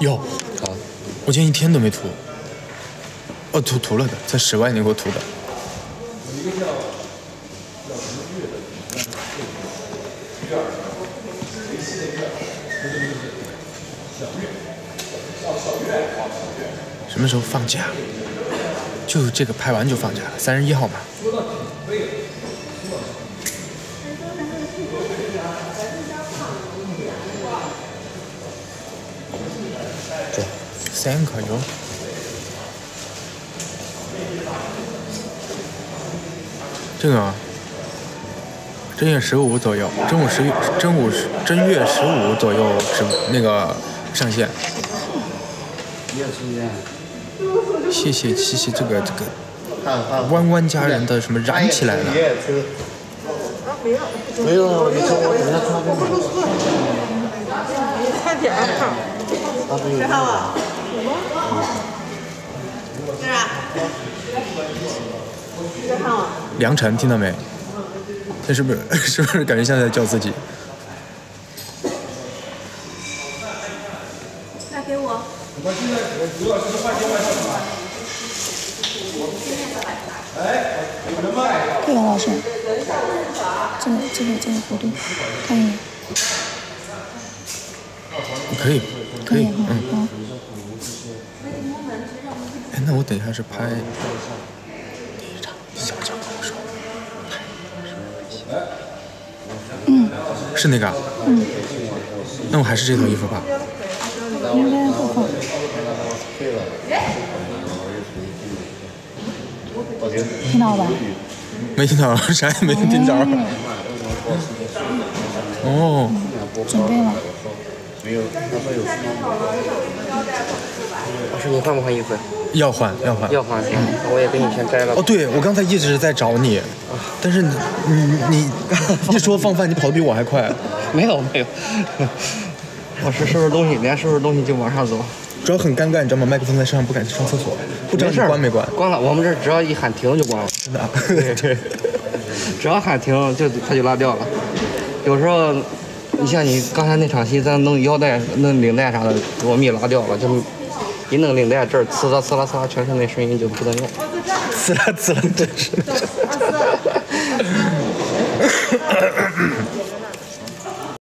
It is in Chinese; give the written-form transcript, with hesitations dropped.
有， 好， 我今天一天都没涂。哦，涂了的，在室外你给我涂的。什么时候放假？就这个拍完就放假了，31号嘛。 对 ，3个哟。这个啊，正月15左右，正月15左右那个上线。谢谢这个弯弯家人的什么燃起来了。 没有，你说我等下穿这个。 快点儿。 谁喊我？ 是啊。谁喊我？ 良辰，听到没？这是不是感觉像在叫自己？ 来给我。 这个老师，这个弧度，看一眼。 可以， 嗯。 哎，那我等一下是拍第一场，小强跟我说，是那个？那我还是这套衣服吧。 应该会放。听到了吧？ 没听到，啥也没听着。哦。 准备了。 没有，老师，你换不换衣服？ 要换。 我也给你先摘了。 哦，对，我刚才一直在找你，但是你一说放饭，你跑得比我还快。 没有。老师收拾东西，连收拾东西就往上走。 主要很尴尬，你知道吗？麦克风在身上，不敢去上厕所，不知道你关没关？ 关了，我们这只要一喊停就关了。 真的。 对。只要喊停，它就拉掉了。有时候，你像你刚才那场戏，咱弄腰带、弄领带啥的，我们也拉掉了，就一弄领带这儿呲啦，全是那声音就不能用。 呲啦，真是。